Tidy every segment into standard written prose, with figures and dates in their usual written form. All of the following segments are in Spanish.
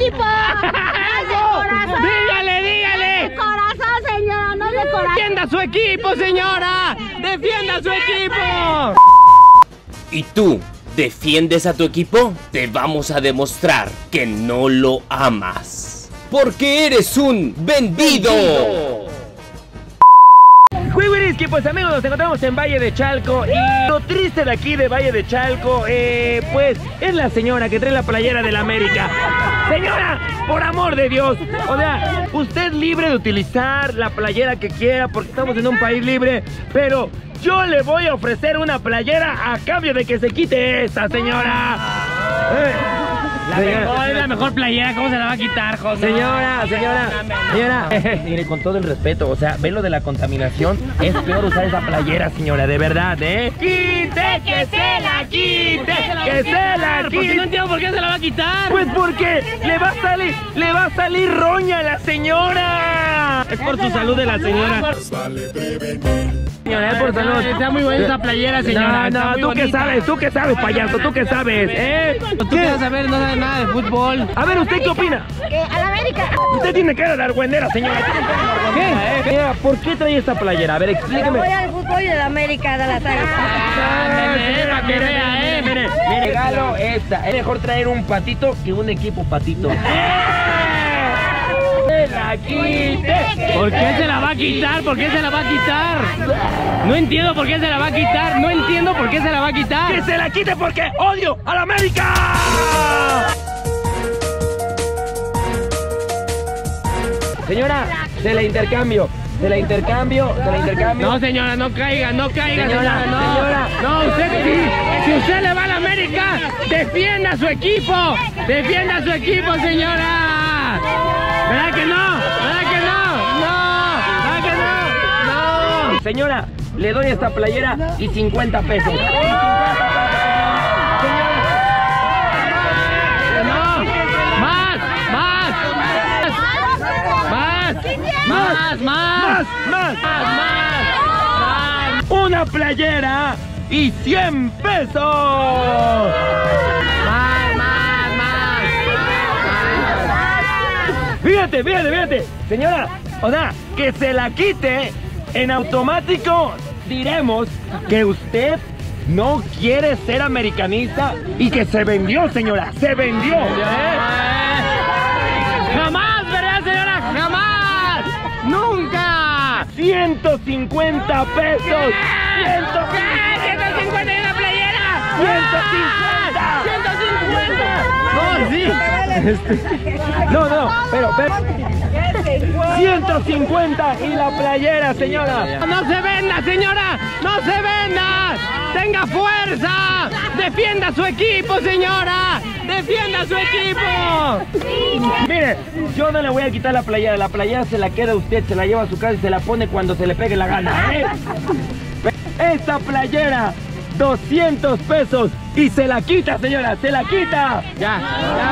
equipo. ¡Dígale, dígale! De corazón, señora, no de corazón. ¡Defienda su equipo, señora! ¡Defienda su equipo! ¿Y tú defiendes a tu equipo? Te vamos a demostrar que no lo amas. Porque eres un vendido. Wiriski, pues amigos, nos encontramos en Valle de Chalco. Y lo triste de aquí de Valle de Chalco, pues es la señora que trae la playera del América. Señora, por amor de Dios, o sea, usted es libre de utilizar la playera que quiera porque estamos en un país libre, pero yo le voy a ofrecer una playera a cambio de que se quite esta, señora. Es la mejor playera, ¿cómo se la va a quitar, José? Señora, mire, con todo el respeto, o sea, ve lo de la contaminación, es peor usar esa playera, señora, de verdad, ¡Quite, que se la quite! ¡Que se la quite! Porque no entiendo por qué se la va a quitar. Pues porque le va a salir roña a la señora. Es por su salud de la señora. Señora, es por salud. Está muy buena esa playera, señora. No, ¿tú qué sabes? ¿Tú qué sabes, payaso? ¿Tú qué sabes? ¿Tú qué vas a ver? No sabes nada de fútbol. A ver, ¿usted qué opina? A la América. Usted tiene cara de argüendera, señora. ¿Qué? Señora, ¿por qué trae esta playera? A ver, explíqueme. Voy al fútbol de la América, de la saga. Mire, regalo esta. Es mejor traer un patito que un equipo patito. ¡Se la quite! ¿Por qué se la va a quitar? ¿Por qué se la va a quitar? No entiendo por qué se la va a quitar. No entiendo por qué se la va a quitar. ¡Que se la quite porque odio a la América! Señora, se la intercambio. No, señora, no caiga, Señora, No, usted sí. Si usted le va a la América, defienda a su equipo. Defienda a su equipo, señora. ¿Verdad que no? ¿Verdad que no? No. ¿Verdad que no? No. Señora, le doy esta playera y 50 pesos. ¡Más! ¡Una playera y 100 pesos! Fíjate, señora, o sea, que se la quite, en automático diremos que usted no quiere ser americanista y que se vendió, señora, se vendió. ¡Jamás, verdad, señora! ¡Jamás! ¡Nunca! 150 pesos. 150 en la playera. 150. No, pero 150 y la playera, señora. ¡No se venda, señora! ¡No se venda! ¡Tenga fuerza! ¡Defienda a su equipo, señora! ¡Defienda a su equipo! Mire, yo no le voy a quitar la playera se la queda usted, se la lleva a su casa y se la pone cuando se le pegue la gana, Esta playera, 200 pesos y se la quita, señora, se la quita. Ya.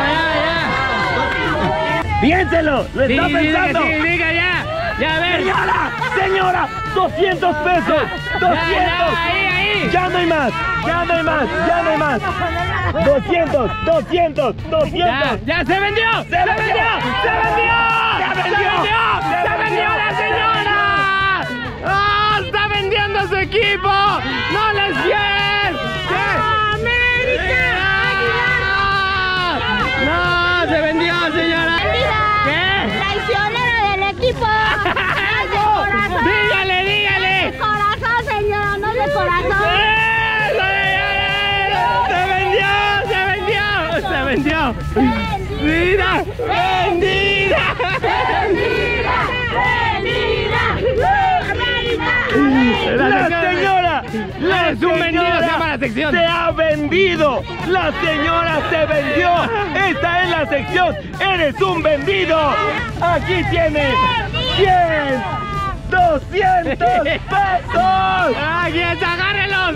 Piénselo, lo está pensando. Diga ya. Ya, a ver. Señora, 200 pesos, 200. Ahí. Ya no hay más. 200. Ya se vendió. Se vendió la señora. ¡Oh, está vendiendo a su equipo! ¡No les fiel! ¡América! ¡No! ¡Se vendió, señora! ¿Qué? Traicionera del equipo. Dígale. De corazón, señora, no de corazón. ¡Se vendió! ¡Vendida! La señora Es un vendido, se llama la sección. Se ha vendido. La señora se vendió. Esta es la sección. Eres un vendido. Aquí tiene 100, 200 pesos. ¡Aquí está! ¡Agárrenlos!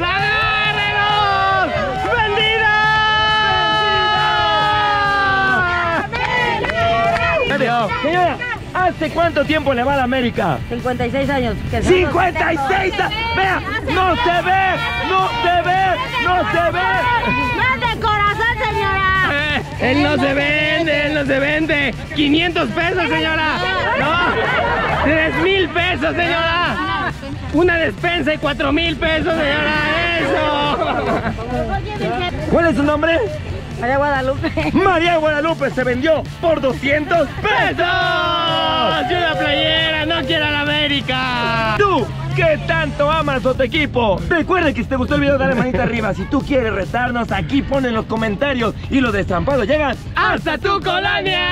¡Vendido! Señora, ¿hace cuánto tiempo le va a la América? 56 años. 56. Vea, no se ve. No de corazón, señora. Él no se ve. vende, él no se vende. 500 pesos, señora. No, 3,000 pesos, señora. Una despensa y 4,000 pesos, señora. Eso. ¿Cuál es su nombre? María Guadalupe. María Guadalupe se vendió por 200 pesos. Y una playera, no quiero a la América. Tú, que tanto amas a tu equipo, recuerda que si te gustó el video dale manita arriba. Si tú quieres retarnos, aquí pon en los comentarios y los destrampados llegan ¡Hasta tu colonia!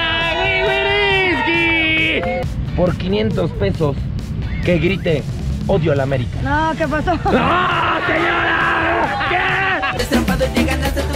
¡Wiriski! por 500 pesos. Que grite odio a la América. No, ¿qué pasó? ¡No, señora! ¿Qué? Destrampado llegan hasta